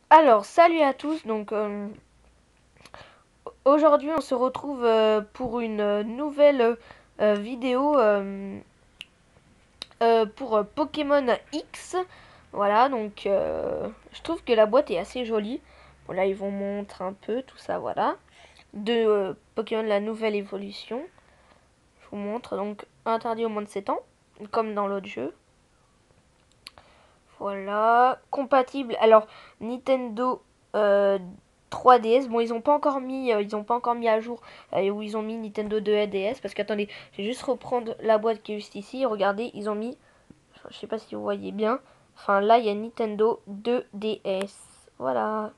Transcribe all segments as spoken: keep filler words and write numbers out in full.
Alors, salut à tous. Donc, euh, aujourd'hui, on se retrouve euh, pour une euh, nouvelle euh, vidéo euh, euh, pour euh, Pokémon X. Voilà, donc euh, je trouve que la boîte est assez jolie. Bon, là, ils vont montrer un peu tout ça, voilà. De euh, Pokémon, la nouvelle évolution. Je vous montre, donc interdit au moins de sept ans, comme dans l'autre jeu. Voilà, compatible. Alors, Nintendo euh, trois D S. Bon, ils ont pas encore mis, euh, ils ont pas encore mis à jour euh, où ils ont mis Nintendo deux D S parce qu'attendez, je vais juste reprendre la boîte qui est juste ici. Regardez, ils ont mis, je sais pas si vous voyez bien. Enfin, là, il y a Nintendo deux D S. Voilà.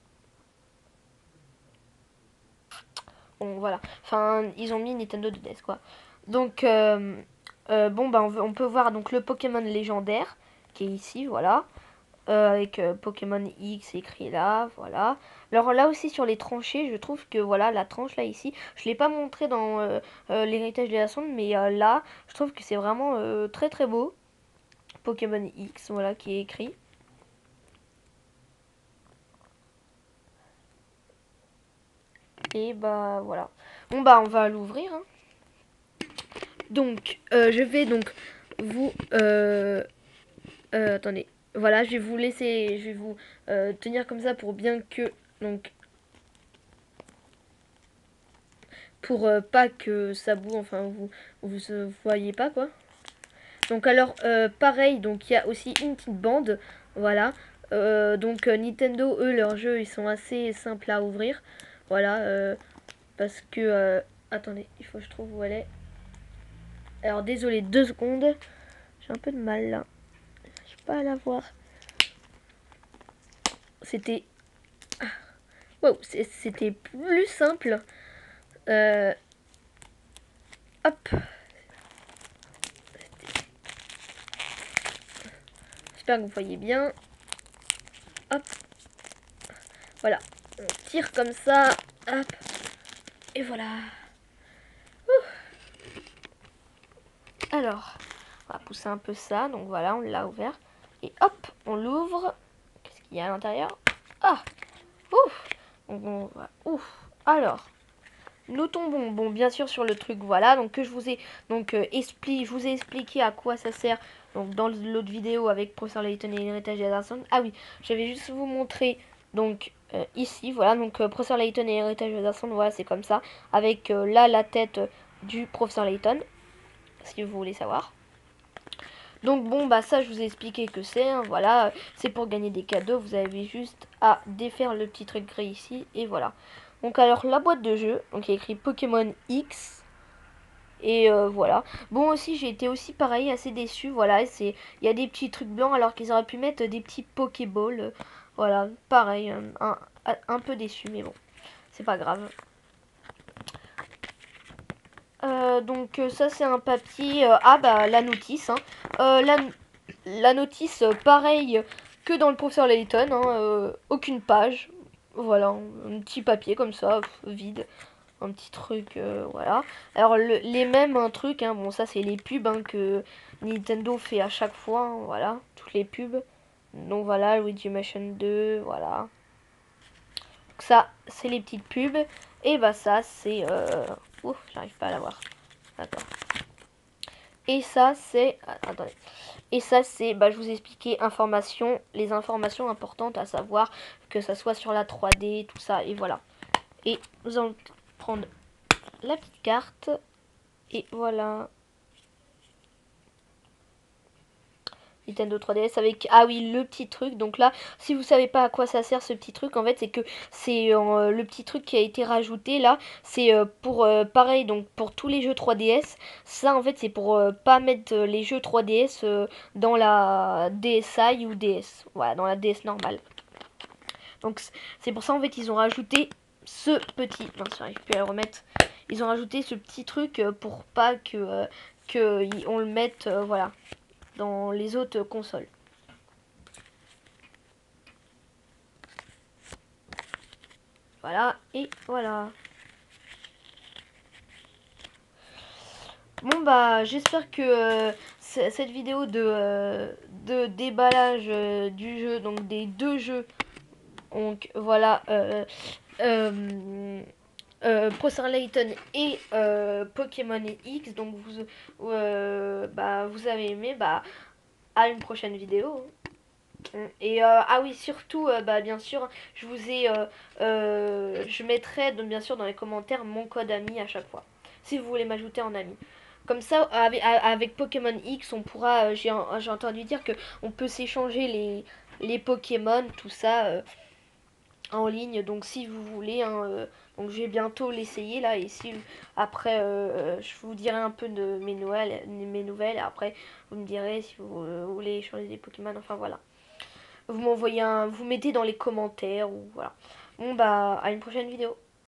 Bon, voilà. Enfin, ils ont mis Nintendo deux D S quoi. Donc, euh, euh, bon, bah, on, veut- on peut voir donc le Pokémon légendaire qui est ici, voilà. Euh, avec euh, Pokémon X écrit là, voilà. Alors là aussi sur les tranchées, je trouve que voilà, la tranche là ici, je l'ai pas montré dans euh, euh, l'héritage de la sonde, mais euh, là, je trouve que c'est vraiment euh, très très beau. Pokémon X, voilà, qui est écrit. Et bah voilà. Bon bah on va l'ouvrir, hein. Donc euh, je vais donc vous euh, euh, attendez, voilà, je vais vous laisser, je vais vous euh, tenir comme ça pour bien que donc pour euh, pas que ça boue, enfin vous vous euh, voyez pas quoi. Donc alors euh, pareil, donc il y a aussi une petite bande, voilà. Euh, donc euh, Nintendo, eux, leurs jeux, ils sont assez simples à ouvrir, voilà, euh, parce que euh, attendez, il faut que je trouve où elle est. Alors désolé, deux secondes, j'ai un peu de mal là, je peux pas la voir. C'était, wow, c'était plus simple. Euh, hop, j'espère que vous voyez bien. Hop, voilà, on tire comme ça, hop, et voilà. Alors, on va pousser un peu ça, donc voilà, on l'a ouvert. Et hop, on l'ouvre. Qu'est-ce qu'il y a à l'intérieur? Ah, ouf, donc on va, ouf. Alors, nous tombons, bon, bien sûr sur le truc, voilà, donc que je vous ai, donc euh, expliqué, je vous ai expliqué à quoi ça sert. Donc dans l'autre vidéo avec Professeur Layton et l'héritage d'Alderson. Ah oui, je vais juste vous montrer, donc euh, ici, voilà, donc euh, Professeur Layton et l'héritage d'Alderson, voilà, c'est comme ça, avec euh, là la tête du Professeur Layton, si vous voulez savoir. Donc bon bah ça je vous ai expliqué que c'est, hein, voilà, c'est pour gagner des cadeaux, vous avez juste à défaire le petit truc gris ici et voilà. Donc alors la boîte de jeu, donc il y a écrit Pokémon X et euh, voilà. Bon aussi j'ai été aussi pareil assez déçu, voilà, c'est il y a des petits trucs blancs alors qu'ils auraient pu mettre des petits Pokéballs, euh, voilà, pareil, un, un, un peu déçu mais bon, c'est pas grave. Euh, donc euh, ça c'est un papier, euh, ah bah la notice, hein. Euh, la, la notice euh, pareil que dans le professeur Layton, hein, euh, aucune page, voilà, un petit papier comme ça, pff, vide, un petit truc, euh, voilà. Alors le, les mêmes un truc, hein, bon ça c'est les pubs hein, que Nintendo fait à chaque fois, hein, voilà, toutes les pubs. Donc voilà, Luigi Mansion deux, voilà. Donc ça c'est les petites pubs, et bah ça c'est, euh... ouf, j'arrive pas à la voir. D'accord. Et ça c'est, ah, attendez. Et ça c'est, bah, je vous ai expliqué informations, les informations importantes à savoir, que ça soit sur la trois D, tout ça, et voilà. Et nous allons prendre la petite carte, et voilà. Nintendo trois D S avec, ah oui, le petit truc. Donc là, si vous savez pas à quoi ça sert ce petit truc, en fait, c'est que c'est euh, le petit truc qui a été rajouté là. C'est euh, pour, euh, pareil, donc pour tous les jeux trois D S. Ça, en fait, c'est pour euh, pas mettre euh, les jeux trois D S euh, dans la D S i ou D S. Voilà, dans la D S normale. Donc c'est pour ça, en fait, ils ont rajouté ce petit... Non, j'arrive plus à le remettre. Ils ont rajouté ce petit truc euh, pour pas que, euh, que on le mette, euh, voilà, dans les autres consoles. Voilà, et voilà. Bon bah j'espère que euh, cette vidéo de, euh, de déballage euh, du jeu, donc des deux jeux, Donc voilà, euh, euh, euh, Procin Layton et euh, Pokémon X. Donc vous, euh, bah, vous avez aimé, bah à une prochaine vidéo. Et euh, ah oui, surtout, euh, bah bien sûr, je vous ai, euh, euh, je mettrai donc, bien sûr dans les commentaires mon code ami à chaque fois, si vous voulez m'ajouter en ami. Comme ça, avec, avec Pokémon X, on pourra, euh, j'ai j'ai entendu dire que on peut s'échanger les, les Pokémon, tout ça, euh, en ligne. Donc si vous voulez, hein, euh, donc je vais bientôt l'essayer là. Et si après, euh, je vous dirai un peu de mes nouvelles, mes nouvelles. Et après, vous me direz si vous, euh, vous voulez échanger des Pokémon. Enfin voilà. Vous m'envoyez un, vous mettez dans les commentaires ou voilà. Bon bah à une prochaine vidéo.